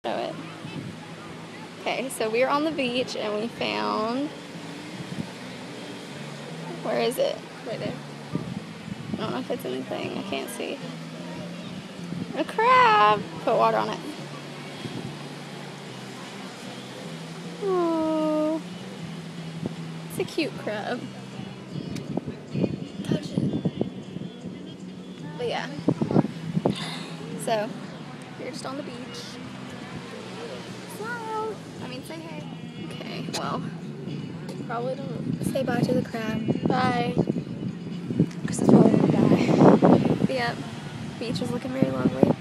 Show it. Okay, so we were on the beach and we found, where is it? Right there. I don't know if it's in the thing. I can't see. A crab! Put water on it. Oh, it's a cute crab. Touch it. But yeah. So, we're just on the beach. Smile! I mean, say hey. Okay, well. Probably don't. Say bye to the crab. Bye. Because it's probably gonna die. But yeah, beach is looking very lovely.